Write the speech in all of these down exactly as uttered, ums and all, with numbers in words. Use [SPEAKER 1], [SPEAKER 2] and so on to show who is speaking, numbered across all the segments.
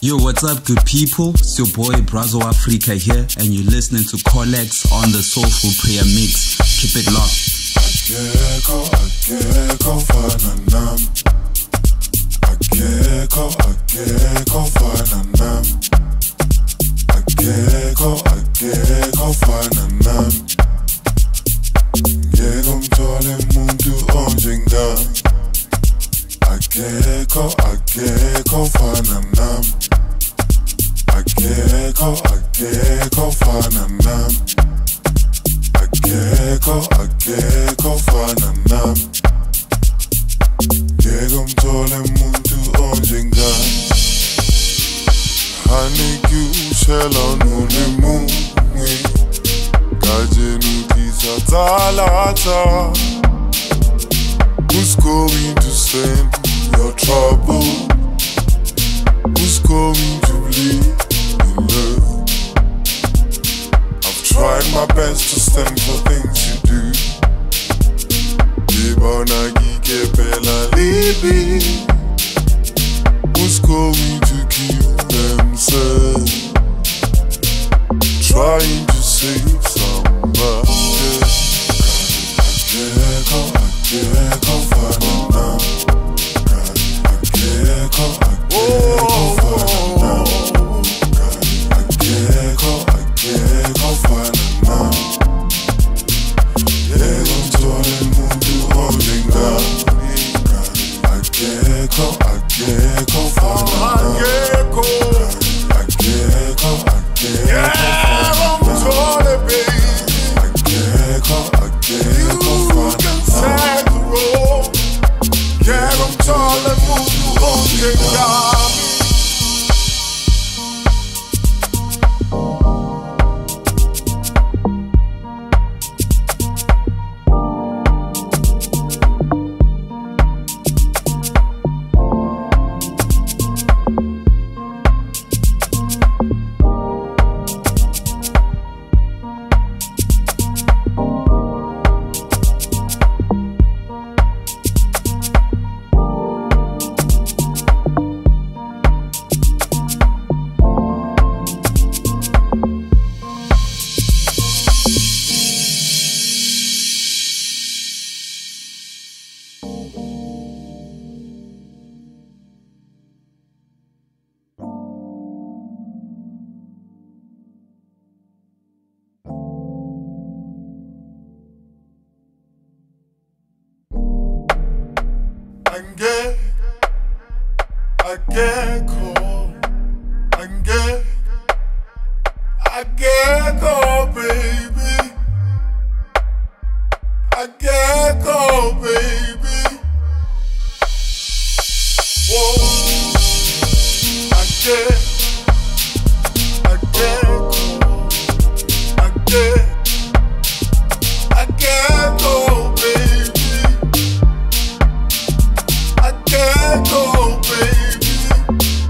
[SPEAKER 1] Yo, what's up, good people? It's your boy Brazo Africa here, and you're listening to Colex on the Soulful Prayer Mix. Keep it locked.
[SPEAKER 2] Akeko, akeko, fananam. Akeko, akeko, fananam. Akeko, akeko, fananam. Ngeke umthole umuntu onjengami. Akeko, akeko, fananam. Akeko, akeko, fananam. Akeko, akeko, fananam. Ngeke umthole umuntu onjengami. Hanikushela nolemungi kajenu kisatsalata. Who's going to stand your trouble? Who's going to bleed in love? I've tried my best to stand for things you do. Libana gikepela libi. Who's going to kill themselves? Trying to save somebody. Akeko, akeko, fananam. Akeko, akeko, fananam. Akeko, akeko, fananam. Ngeke umthole umuntu onjengami. Akeko, akeko, fananam. Akeko, akeko, akeko, fananam. Akeko, akeko, fananam. Ngeke umthole umuntu onjengami. Ange, Akeko, Ange, Akeko, baby. Akeko, baby. Whoa, Ange, Akeko, Ange, Akeko, baby. Akeko, baby.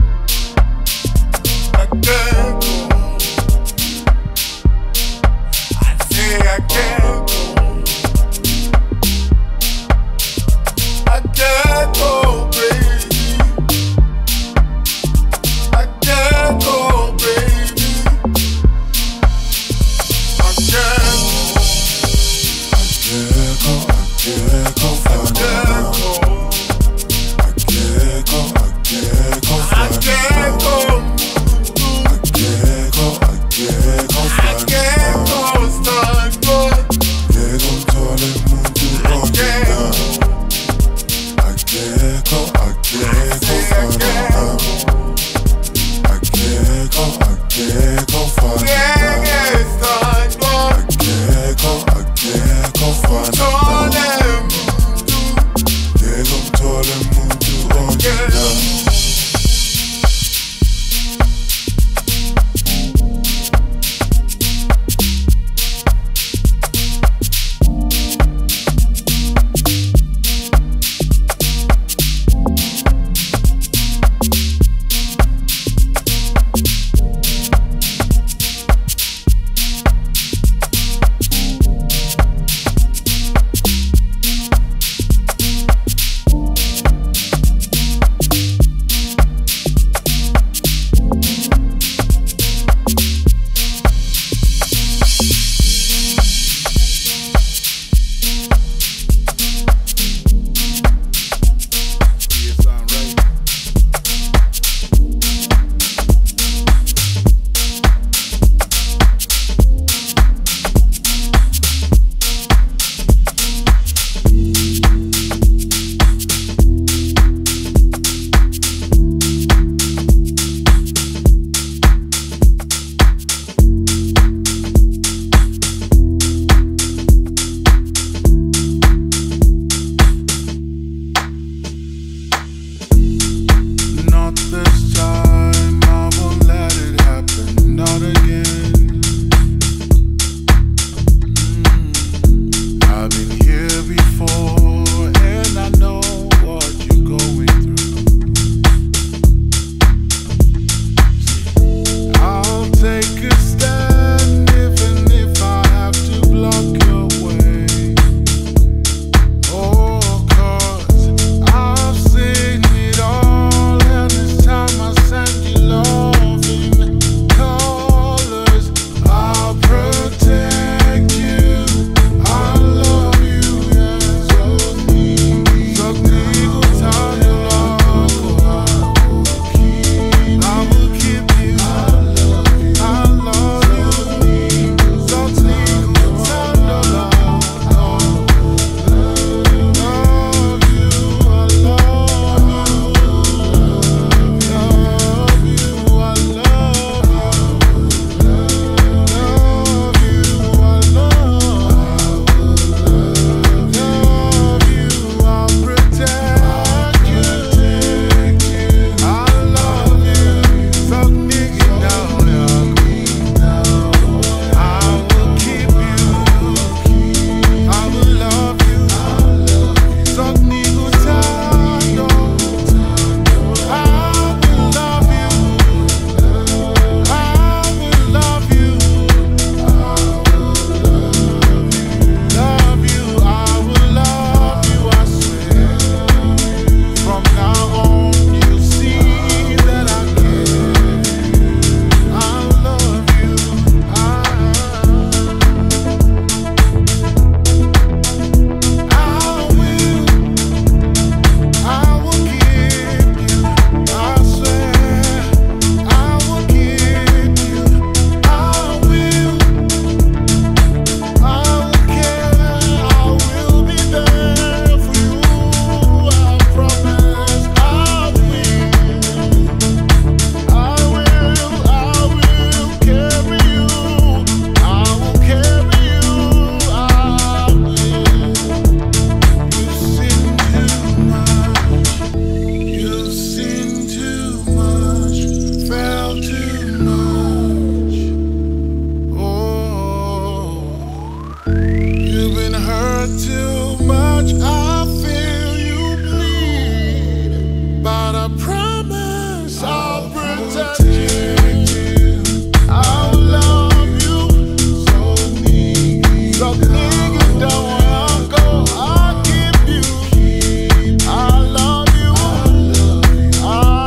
[SPEAKER 2] hurt too much, I feel you bleed. But I promise I'll protect you. I'll love you. So nigga, so nigga, don't wanna go. I'll keep you. I love you. I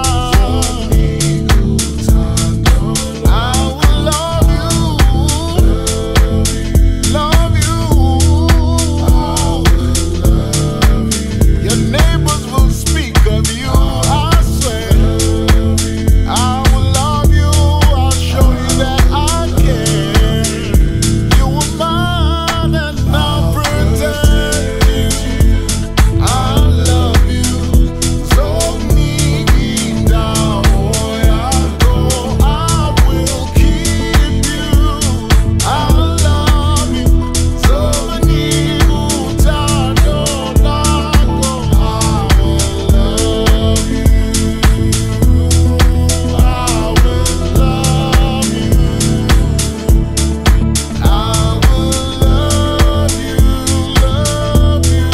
[SPEAKER 2] will love you. Love you. Your neighbors will speak of you, I swear. I will love you. I'll show you that I care. You were mine and I'll protect you. I love you. So nigga, down where I go, I will keep you. I love you. So nigga, down where I go, I will love you. I will love you. I will love you, love you,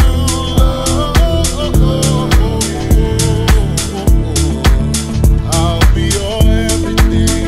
[SPEAKER 2] love. I'll be your everything.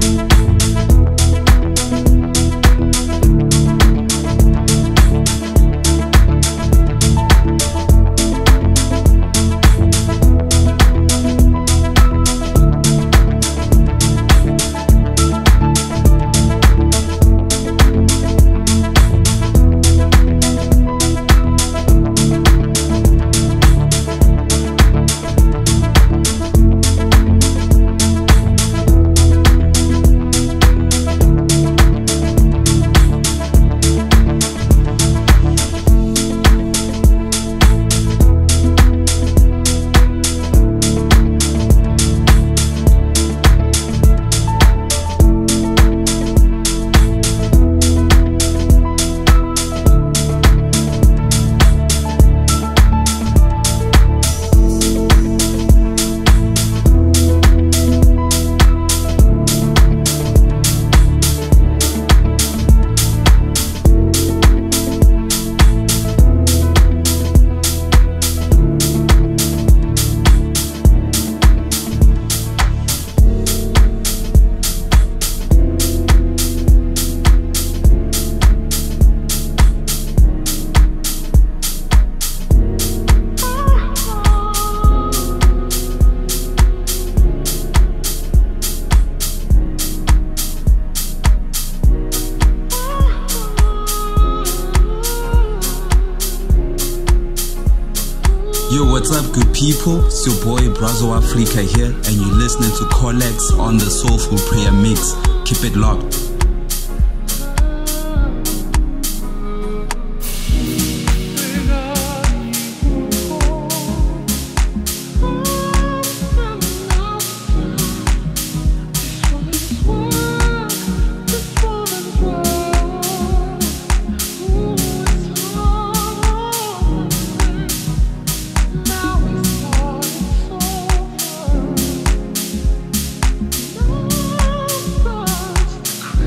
[SPEAKER 1] Yo, what's up, good people? It's your boy Brazo Africa here, and you're listening to Collex on the Soulful Prayer Mix. Keep it locked.
[SPEAKER 3] Crazy.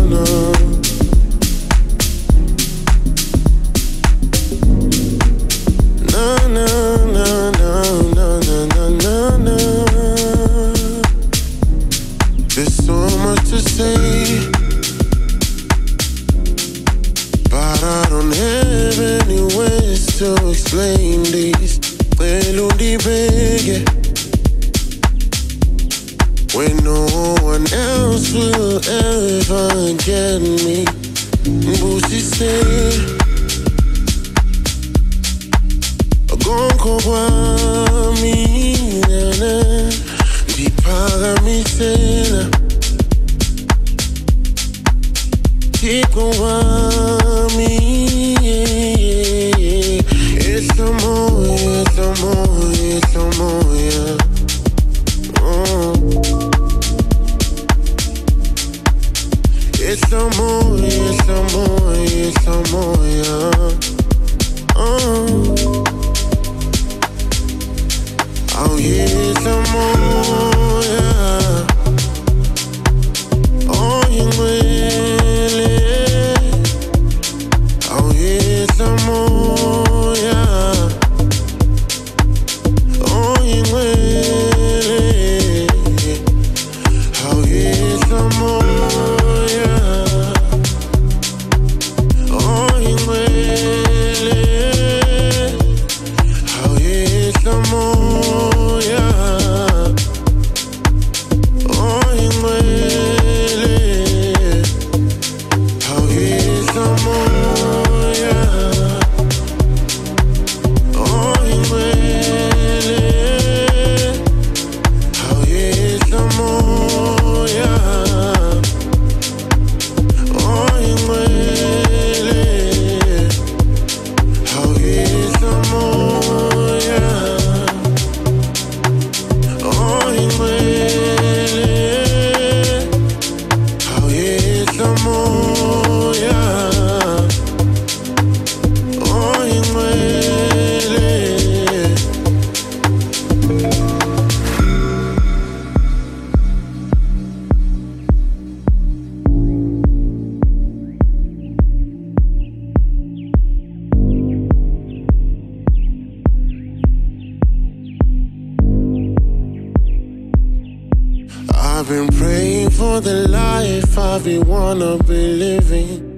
[SPEAKER 3] I've been praying for the life I be wanna be living.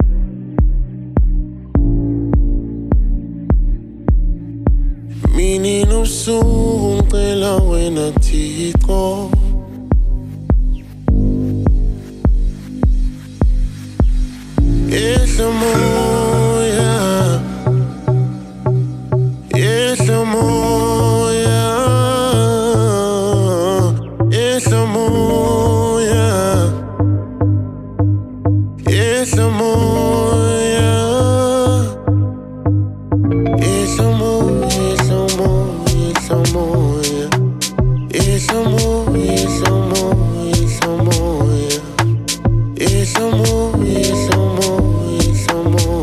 [SPEAKER 3] Meaning of soon kailan wena tiko. It's a moya, it's a moya, it's a moya, it's a moya, it's a moya, it's a moya, it's a moya, it's a moya, it's a moya, it's a moya, it's a moya. It's a more, it's a more.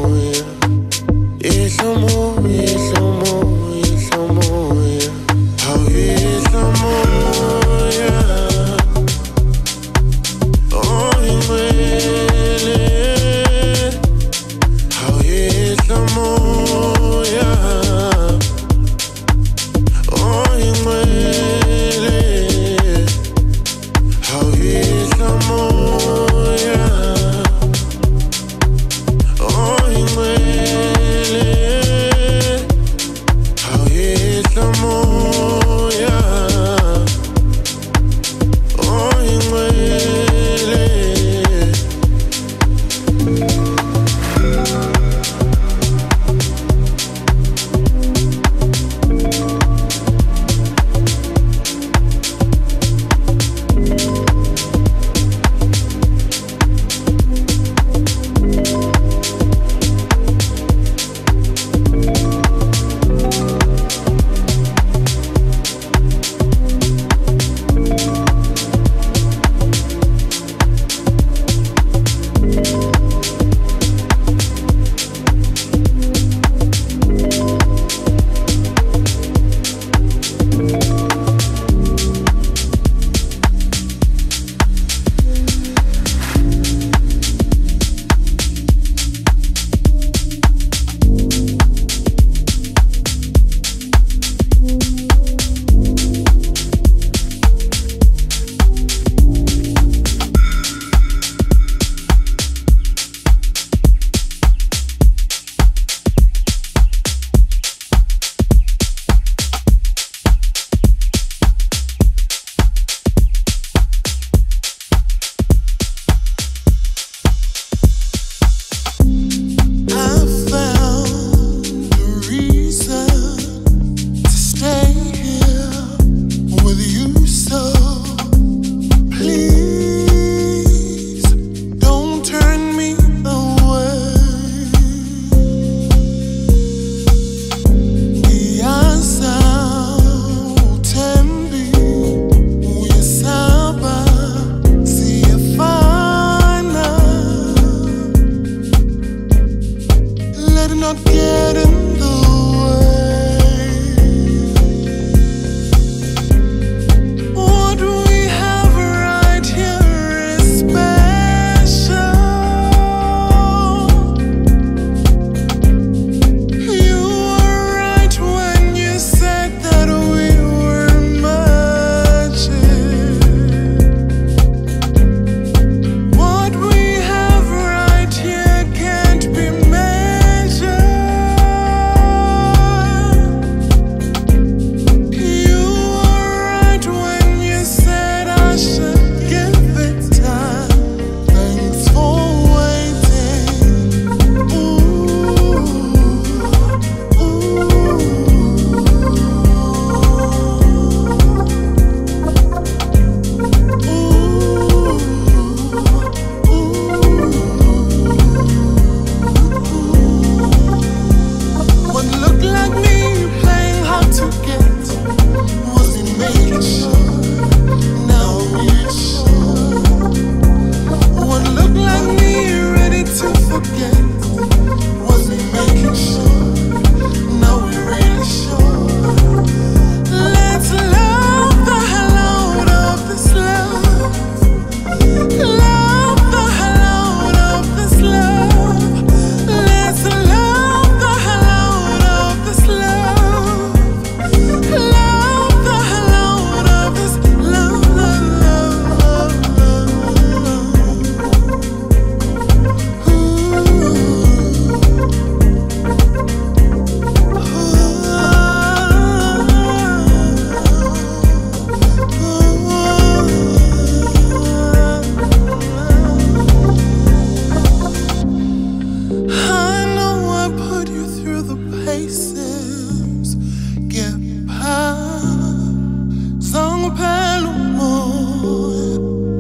[SPEAKER 3] ngiphela umoya.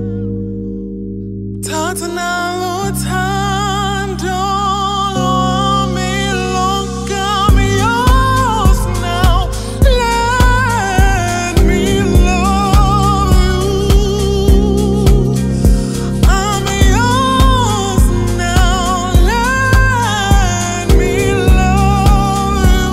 [SPEAKER 3] Thatha nalo uthando lwami lonke, I'm yours now. Let me love you. I'm yours now. Let me love you.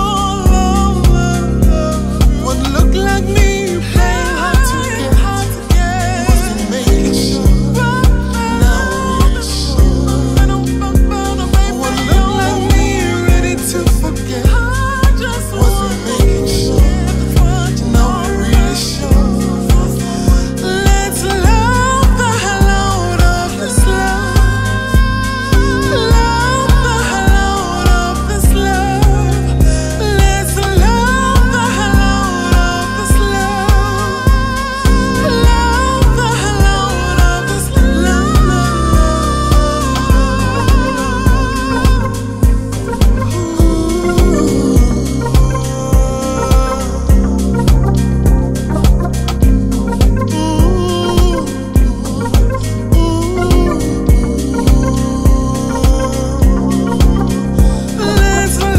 [SPEAKER 3] What looked like me, you played hard to get. Wasn't making sure. Now we're sure. What looked like me, you ready to forget. Wasn't making sure. Now we're really sure. Let's love the hell out of this love. Love the hell out of this love. Let's love the hell out of this love. Love the hell out of this love. Let's love.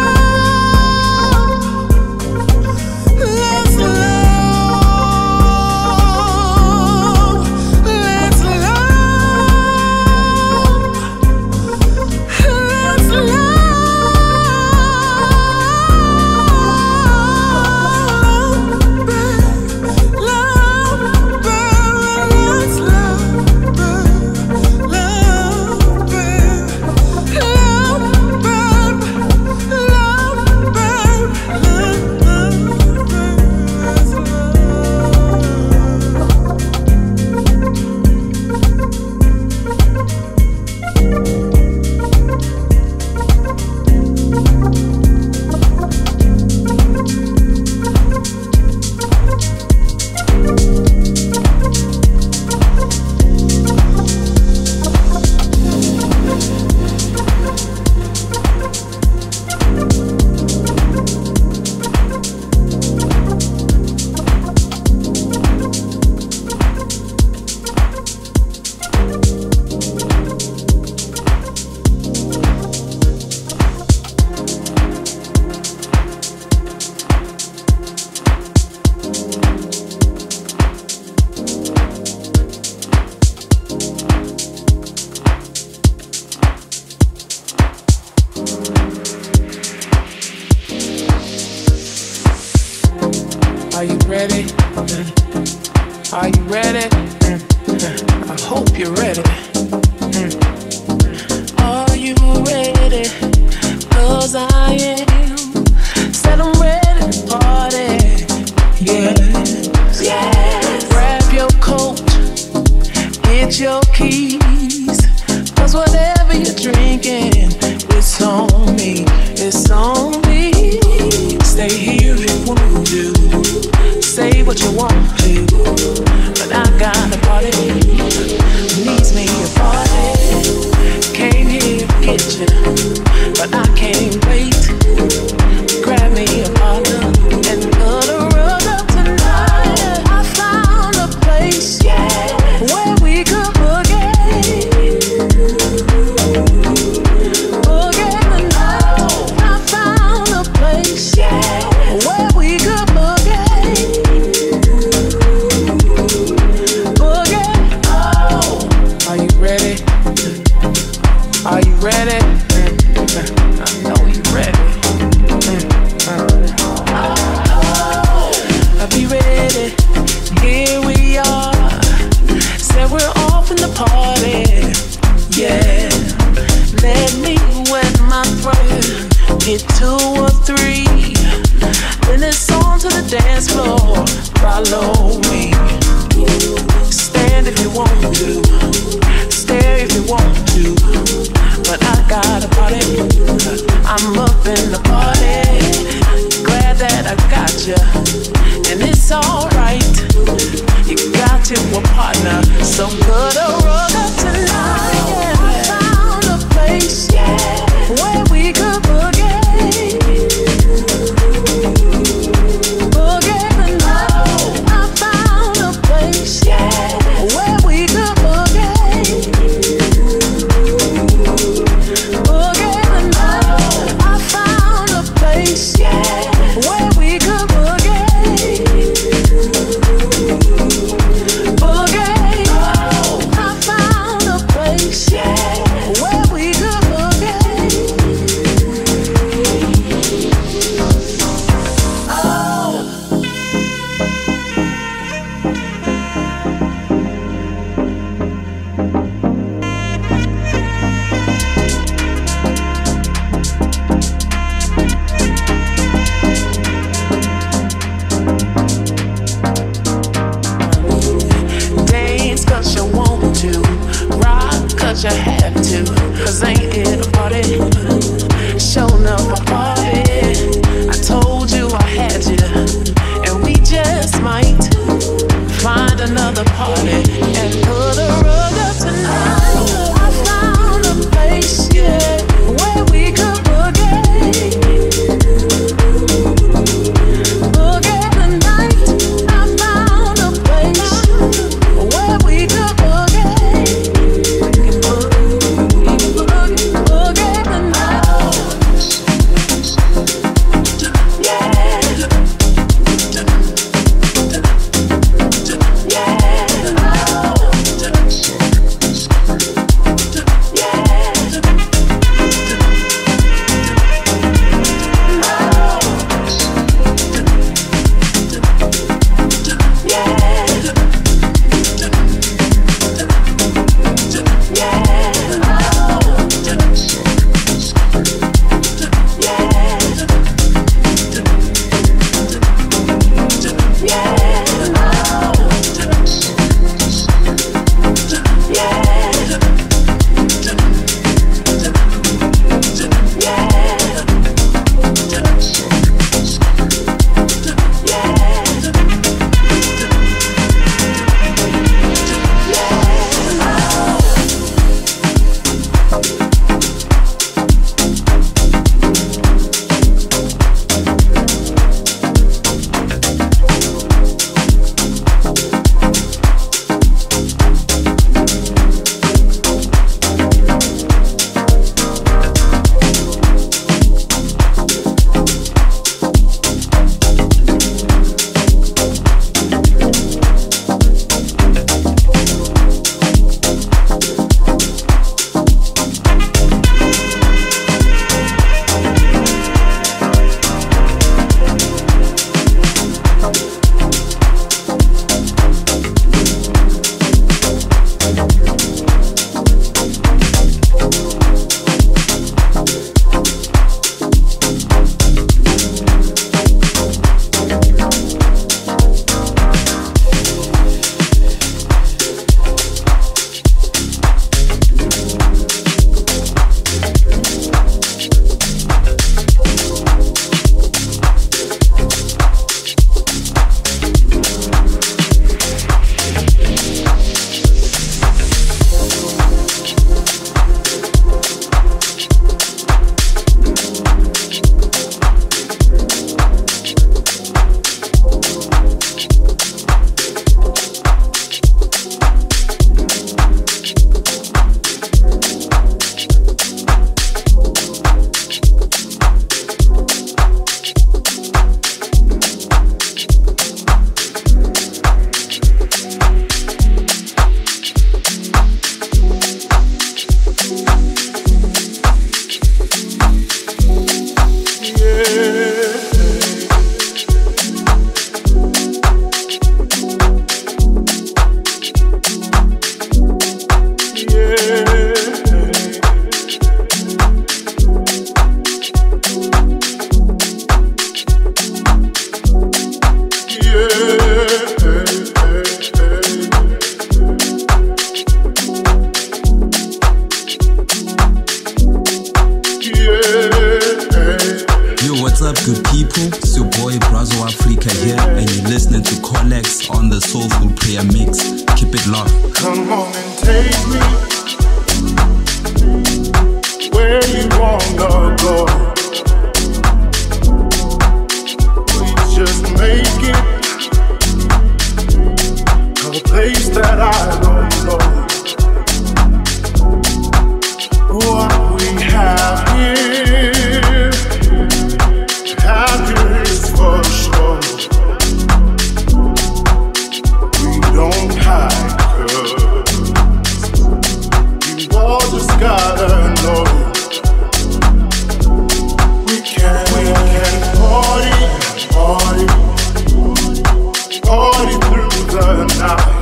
[SPEAKER 3] Let's love. Let's love. Let's Are you ready? Are you ready? I hope you're ready. Are you ready? 'Cause I am. Said I'm ready to party. Yeah. Yeah. Grab your coat, get your keys. 'Cause whatever you're drinking, it's on me. It's on me. Stay here if you want to. Say what you want to, but I got a party. Needs me a party. Came here to get you, but I can't wait. Grab me a partner and put a rug up tonight. I found a place, yeah, where we could boogie. Boogie the night. I found a place, yeah, where we could boogie. Are you ready? Are you ready? I know you're ready. I'll be ready. Here we are. Said we're off in the party. Yeah. Let me wet my throat. Get two or three. Then it's on to the dance floor. Follow me. Stand if you want to. Stare if you want to. But I got a party. I'm up in the party. Glad that I got you. And it's alright. You got you a partner. So good a rug up tonight. Yeah. I found a place, yeah, where we could boogie. Boogie the night. I
[SPEAKER 1] Collex on the Soulful Prayer Mix. Keep it locked.
[SPEAKER 2] Come on and take me where you wanna go. Please just make it a place that I don't know. What we have here, have here is for sure. We don't hide, 'cause you all just gotta know. We can, we can party, party, party through the night.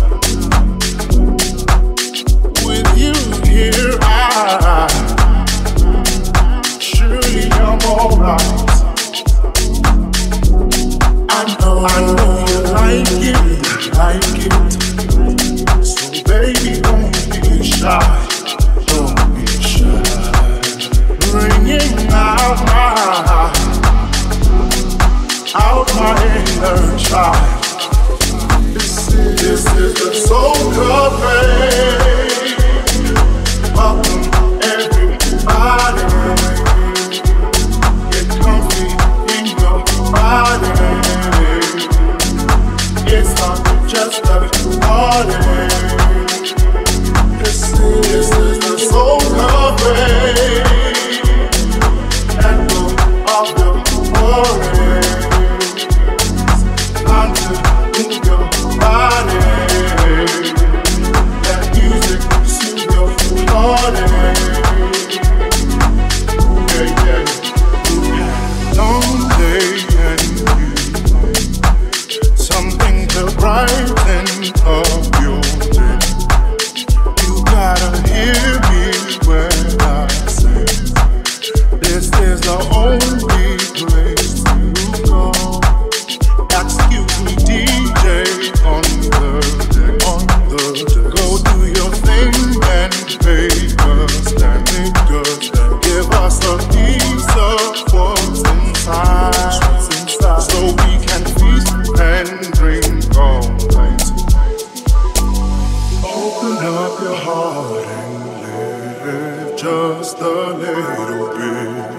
[SPEAKER 2] With you here, I surely I'm alright. I know, I know you like it, like it. So baby, don't be shy, don't be shy. Bringing out my, out my inner child. This is, this is the Soul Cafe. Welcome everybody. Get comfy in your body. It's not just a party. This is, this is the Soul Cafe. Echo of the worries. Time to move your body. That music soothe your body. Yeah, yeah. Long day and you, something to brighten up your day. You gotta hear me when I say this is the only place to go. Excuse me, D J, on the deck, on the deck. Go do your thing and make us stand, make us stand. Give us a piece of what's inside, what's inside, so we can feast and drink all night. Open up your heart and live just a little bit.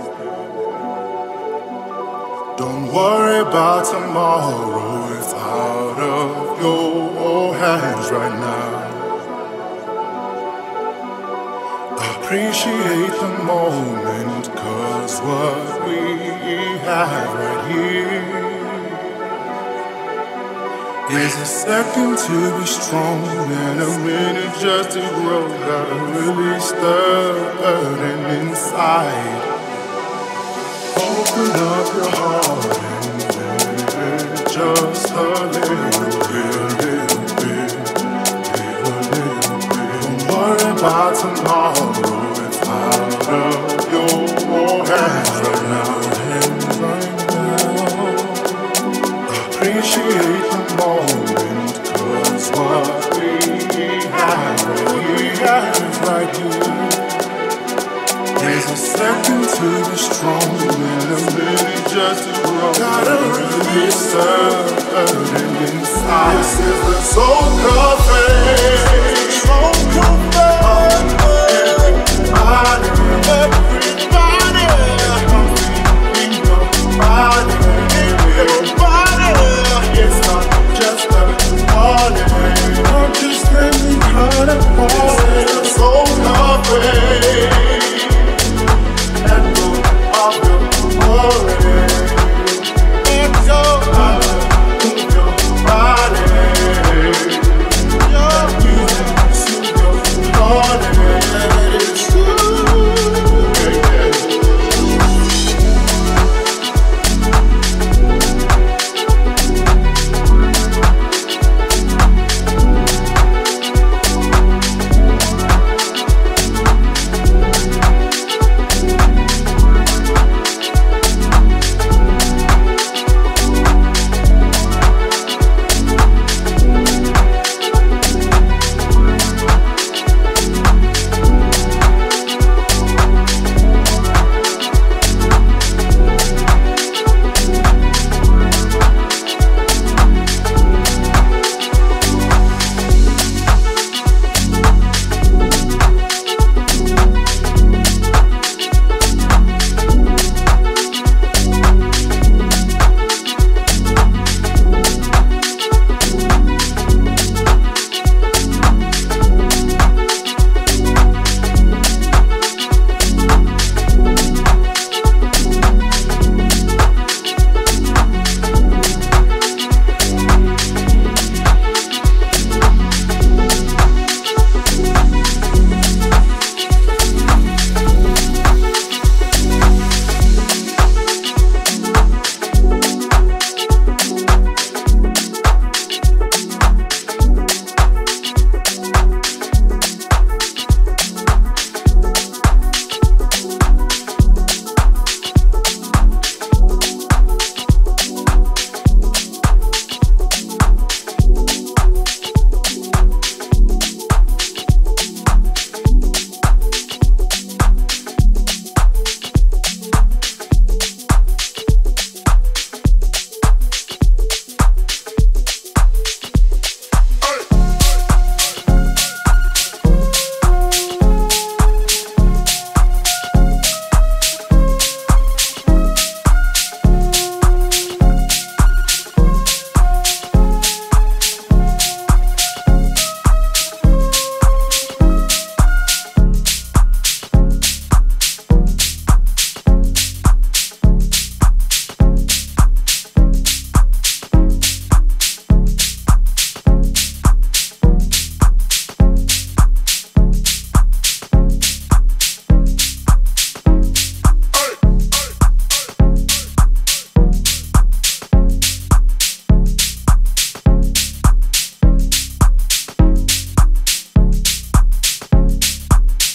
[SPEAKER 2] Don't worry about tomorrow, it's out of your hands right now. Appreciate the moment, 'cause what we have right here is a second to be strong and a minute just to grow. Gotta release the burden inside. Open up your heart and live just a little bit, little bit, live a little bit. Don't worry about tomorrow, it's out of your hands right now, hands right now. Appreciate the moment, 'cause what we have, we have right here. There's a second to be strong and a minute just to grow. Gotta release the burden inside. This is the Soul Cafe. Soul Cafe. Everybody, everybody, in your body, everybody. It's not just a party. I'm just standing kind of party. This is the Soul Cafe. Of your worry, it's your life.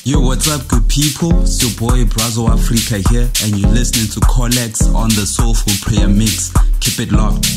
[SPEAKER 1] Yo, what's up, good people? It's your boy Brazo Africa here, and you're listening to Collex on the Soulful Prayer Mix. Keep it locked.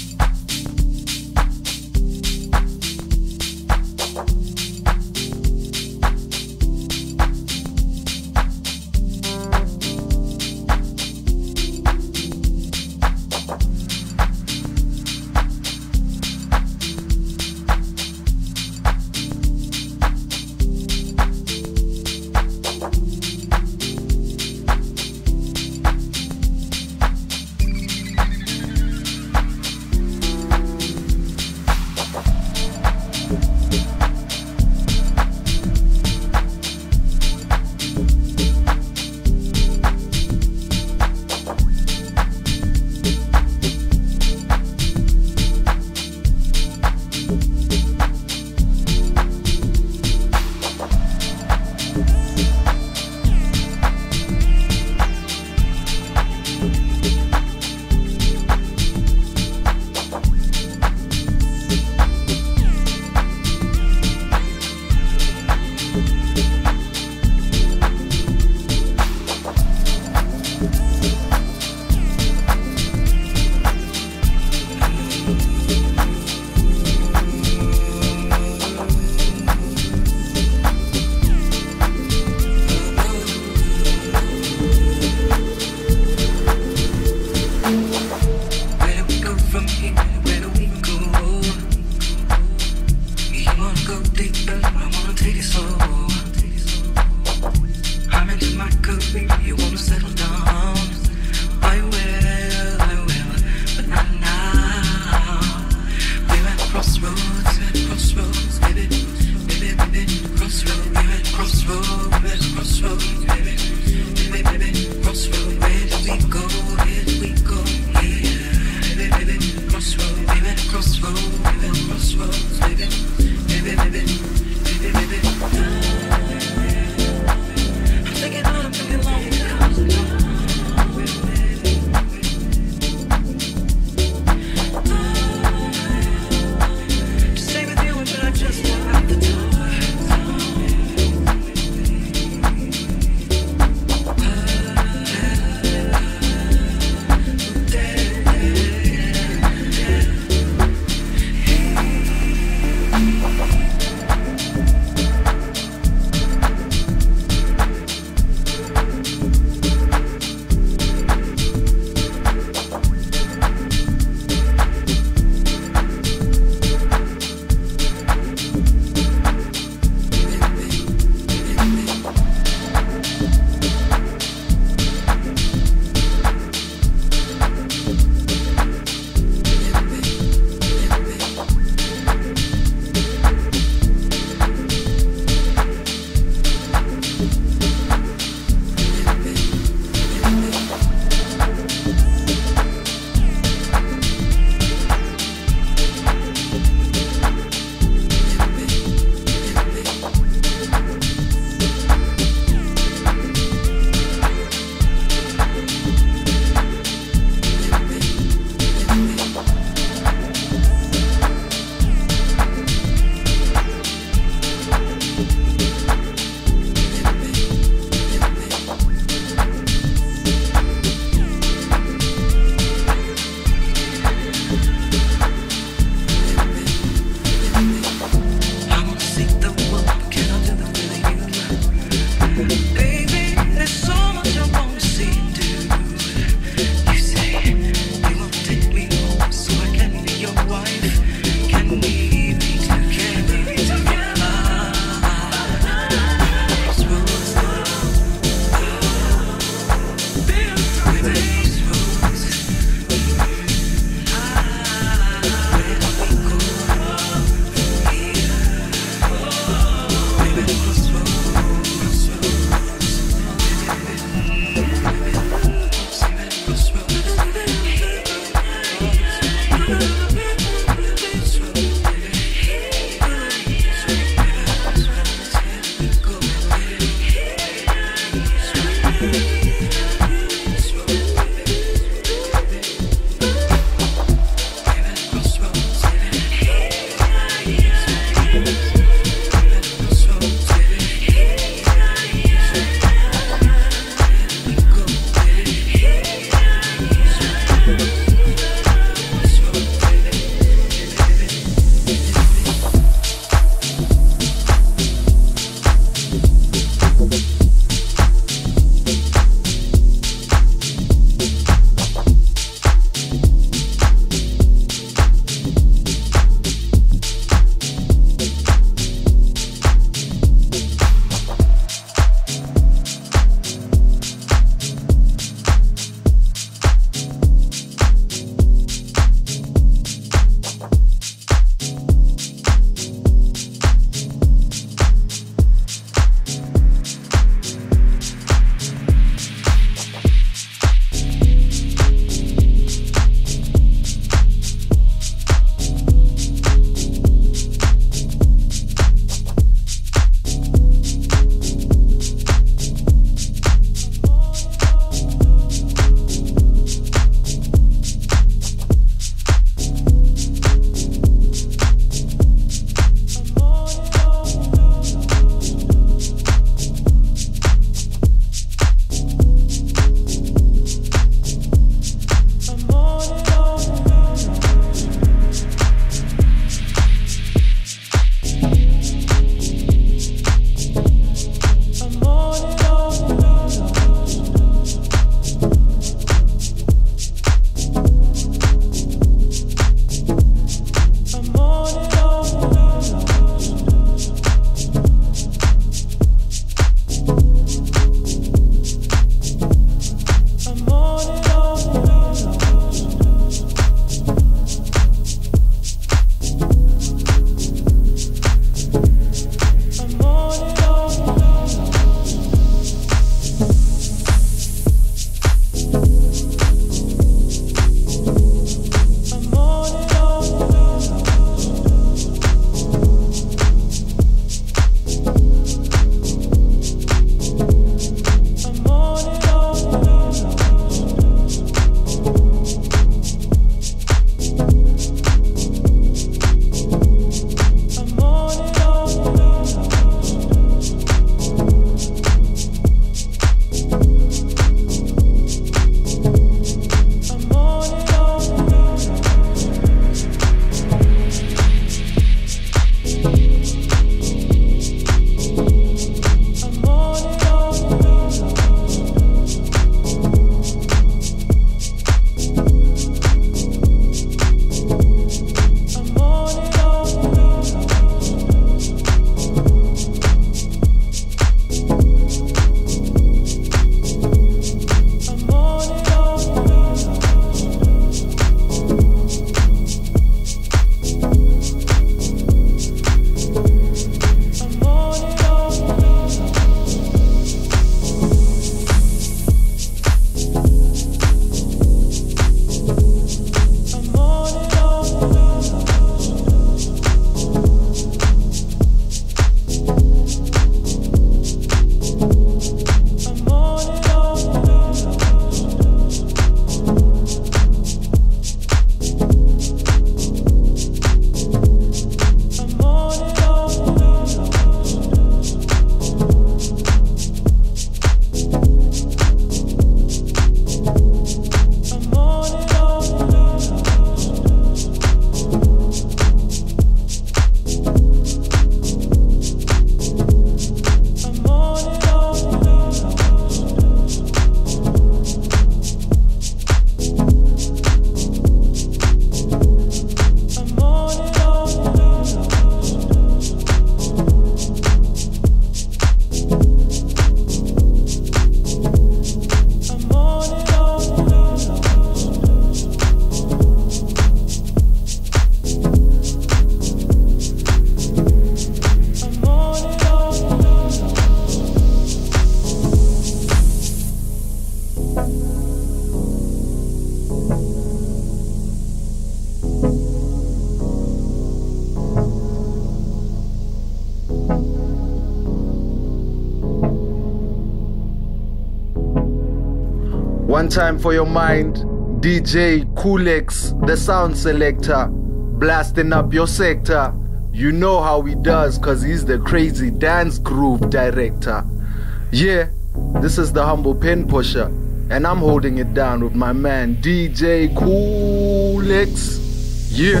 [SPEAKER 4] One time for your mind, D J Coolix, the sound selector, blasting up your sector. You know how he does, cause he's the crazy dance groove director. Yeah, this is the humble pen pusher, and I'm holding it down with my man D J Coolix. Yeah.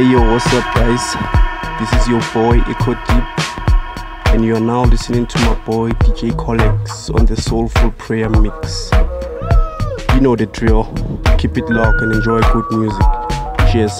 [SPEAKER 5] yo, what's up guys? This is your boy Echo Deep, and you are now listening to my boy D J Collex on the Soulful Prayer Mix. You know the drill, keep it locked and enjoy good music. Cheers.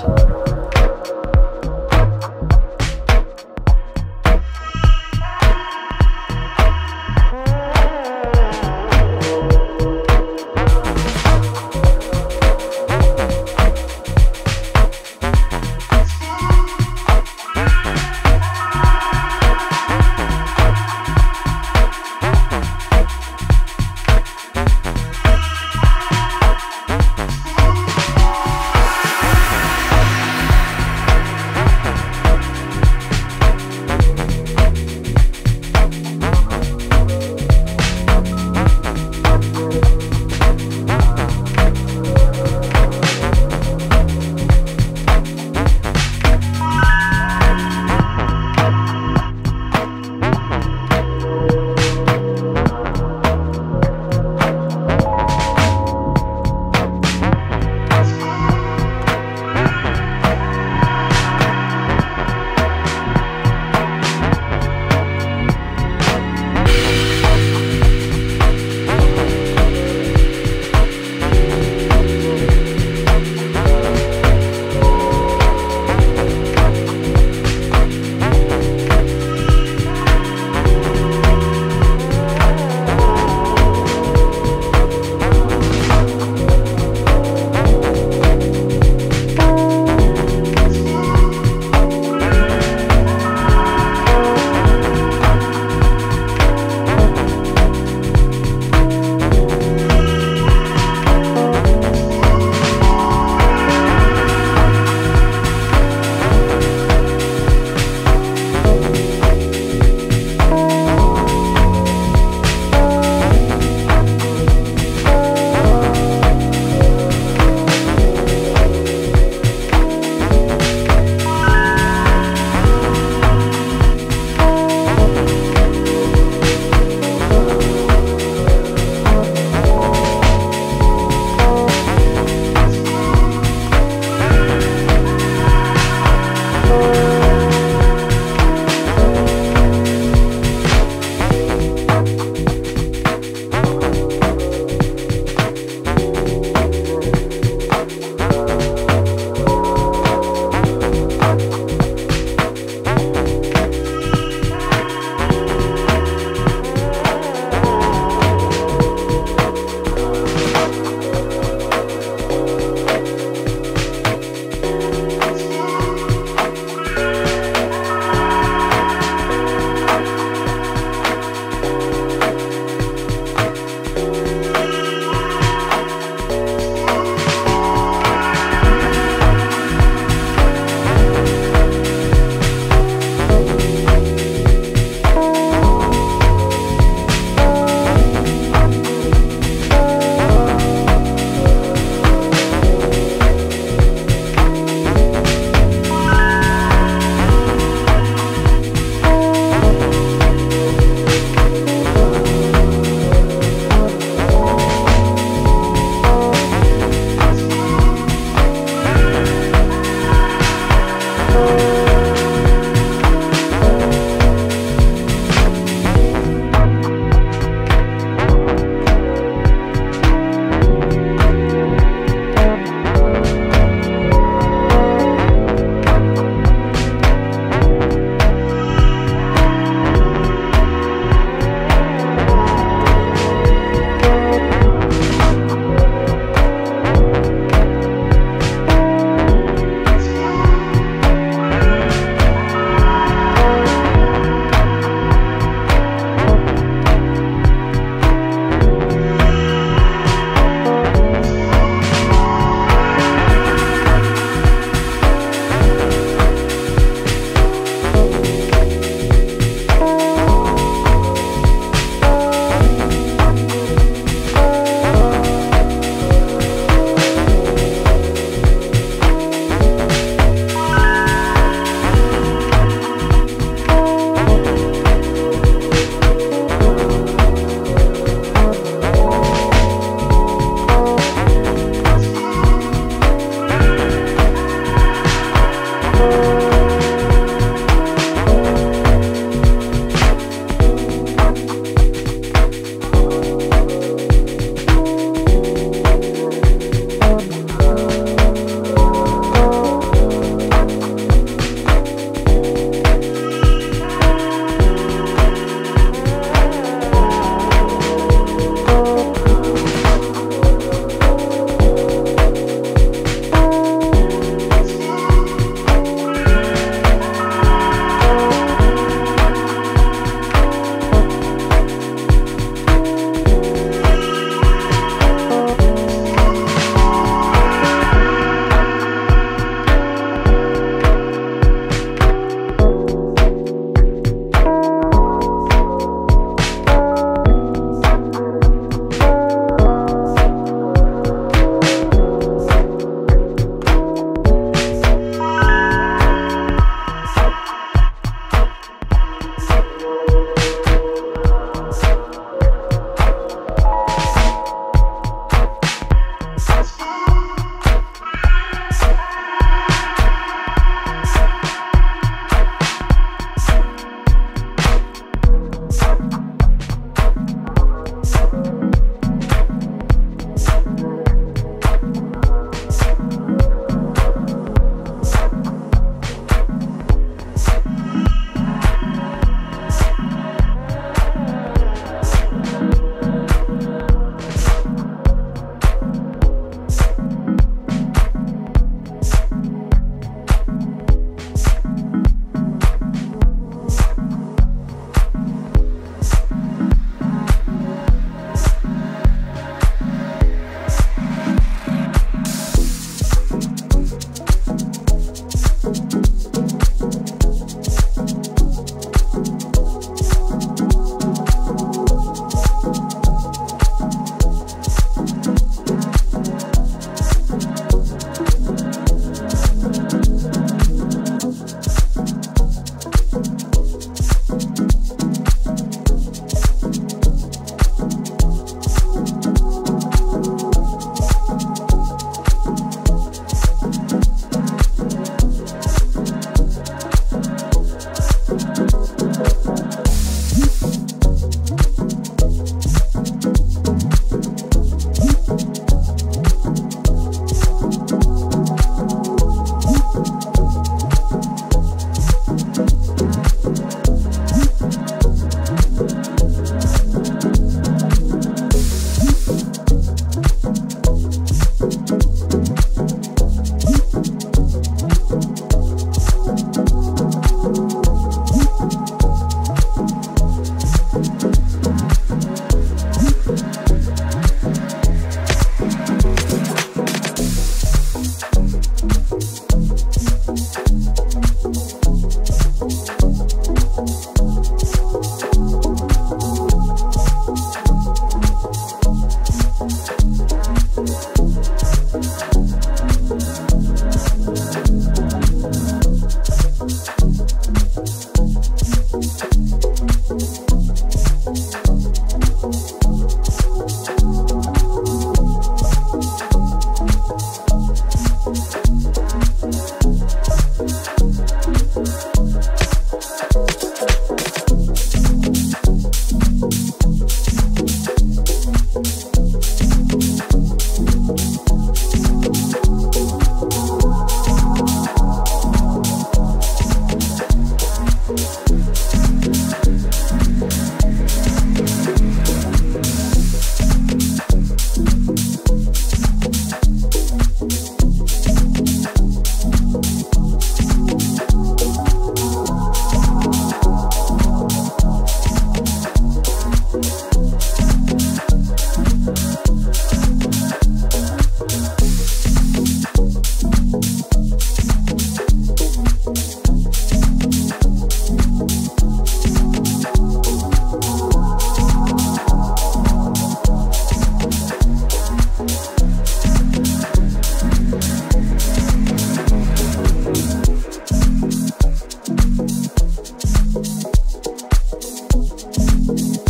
[SPEAKER 3] Bye.